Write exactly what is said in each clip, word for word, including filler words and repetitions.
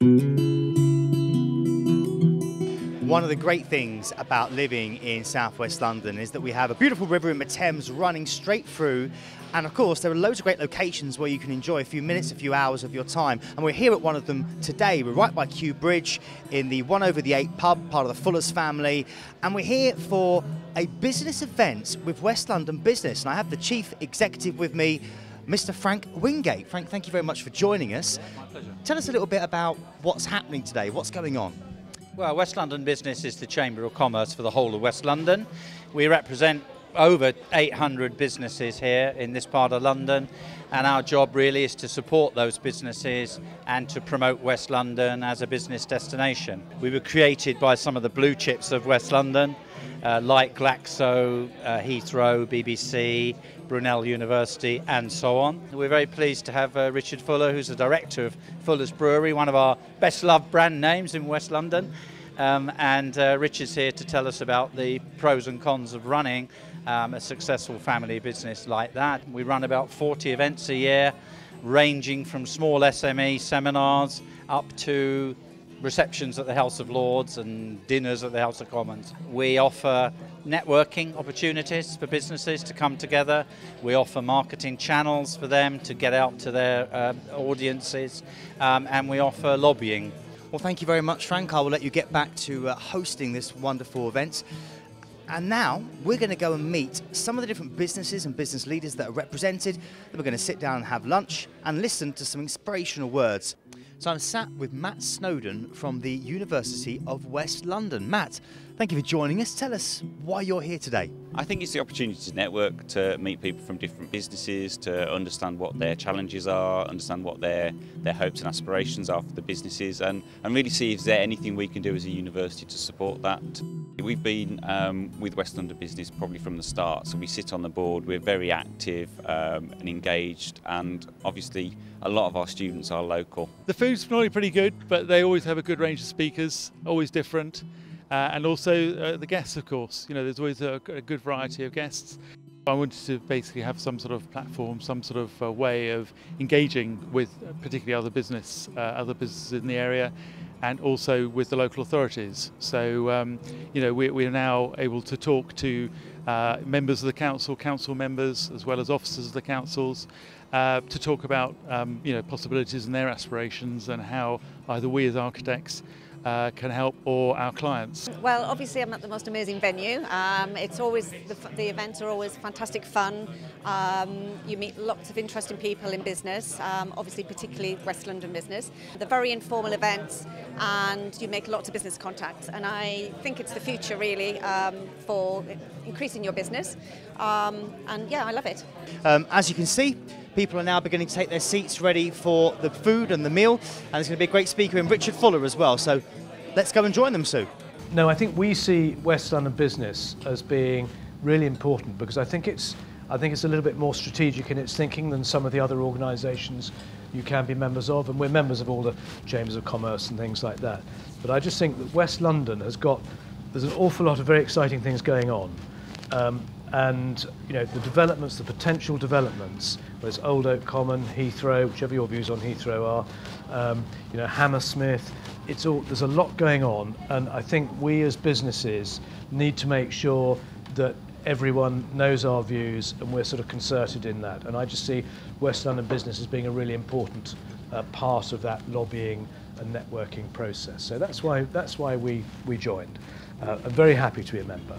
One of the great things about living in southwest London is that we have a beautiful river in the Thames running straight through, and of course there are loads of great locations where you can enjoy a few minutes, a few hours of your time, and we're here at one of them today. We're right by Kew Bridge in the one over the eight pub, part of the Fuller's family, and we're here for a business event with West London Business, and I have the Chief Executive with me, Mister Frank Wingate. Frank, thank you very much for joining us. Yeah, my pleasure. Tell us a little bit about what's happening today, what's going on. Well, West London Business is the Chamber of Commerce for the whole of West London. We represent over eight hundred businesses here in this part of London, and our job really is to support those businesses and to promote West London as a business destination. We were created by some of the blue chips of West London, uh, like Glaxo, uh, Heathrow, B B C, Brunel University, and so on. We're very pleased to have uh, Richard Fuller, who's the director of Fuller's Brewery, one of our best loved brand names in West London. Um, and uh, Richard's here to tell us about the pros and cons of running um, a successful family business like that. We run about forty events a year, ranging from small S M E seminars up to receptions at the House of Lords and dinners at the House of Commons. We offer networking opportunities for businesses to come together. We offer marketing channels for them to get out to their uh, audiences, um, and we offer lobbying. Well, thank you very much, Frank. I will let you get back to uh, hosting this wonderful event. And now we're going to go and meet some of the different businesses and business leaders that are represented. Then we're going to sit down and have lunch and listen to some inspirational words. So I'm sat with Matt Snowden from the University of West London. Matt, thank you for joining us. Tell us why you're here today. I think it's the opportunity to network, to meet people from different businesses, to understand what their challenges are, understand what their, their hopes and aspirations are for the businesses, and, and really see if there's anything we can do as a university to support that. We've been um, with West London Business probably from the start, so we sit on the board, we're very active um, and engaged, and obviously a lot of our students are local. The food's normally pretty good, but they always have a good range of speakers, always different. Uh, and also uh, the guests, of course. You know, there's always a, a good variety of guests. I wanted to basically have some sort of platform, some sort of uh, way of engaging with particularly other business, uh, other businesses in the area, and also with the local authorities. So, um, you know, we, we are now able to talk to uh, members of the council, council members, as well as officers of the councils, uh, to talk about, um, you know, possibilities and their aspirations, and how either we as architects Uh, can help, or our clients. Well, obviously I'm at the most amazing venue. Um, it's always, the, the events are always fantastic fun. Um, you meet lots of interesting people in business, um, obviously particularly West London business. They're very informal events, and you make lots of business contacts, and I think it's the future really um, for increasing your business, um, and yeah, I love it. Um, as you can see, people are now beginning to take their seats ready for the food and the meal, and there's going to be a great speaker in Richard Fuller as well, so let's go and join them, Sue. No, I think we see West London Business as being really important, because I think it's I think it's a little bit more strategic in its thinking than some of the other organisations you can be members of, and we're members of all the chambers of commerce and things like that. But I just think that West London has got, there's an awful lot of very exciting things going on. Um, And you know, the developments, the potential developments, whether it's Old Oak Common, Heathrow, whichever your views on Heathrow are, um, you know, Hammersmith. It's all, there's a lot going on, and I think we as businesses need to make sure that everyone knows our views, and we're sort of concerted in that. And I just see West London Business as being a really important uh, part of that lobbying and networking process. So that's why that's why we we joined. Uh, I'm very happy to be a member.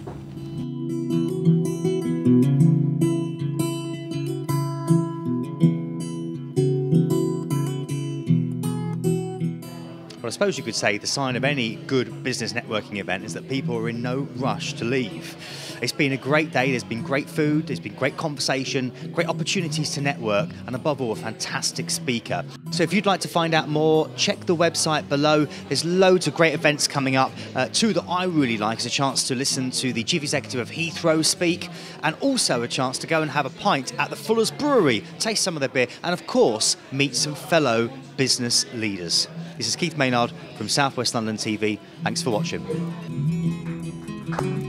Well, I suppose you could say the sign of any good business networking event is that people are in no rush to leave. It's been a great day, there's been great food, there's been great conversation, great opportunities to network, and above all, a fantastic speaker. So if you'd like to find out more, check the website below. There's loads of great events coming up. Uh, two that I really like is a chance to listen to the Chief Executive of Heathrow speak, and also a chance to go and have a pint at the Fuller's Brewery, taste some of their beer, and of course, meet some fellow business leaders. This is Keith Maynard from South West London T V. Thanks for watching.